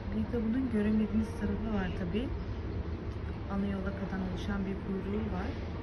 Bir de bunun göremediğiniz tarafı var tabi. Ana yola kadar oluşan bir kuyruğu var.